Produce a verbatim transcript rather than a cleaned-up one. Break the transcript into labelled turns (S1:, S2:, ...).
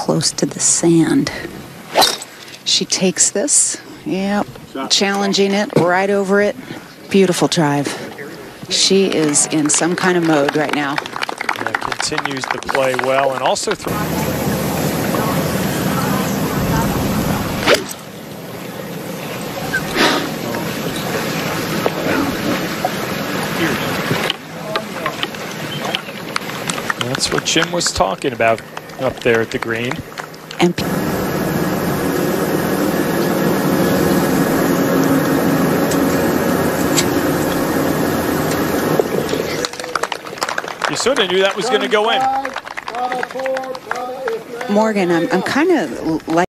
S1: close to the sand. She takes this, yep, challenging it right over it. Beautiful drive. She is in some kind of mode right now.
S2: Yeah, continues to play well and also throw. That's what Jim was talking about up there at the green.
S1: And
S2: you sort of knew that was going to go in.
S1: Morgan, I'm, I'm kind of like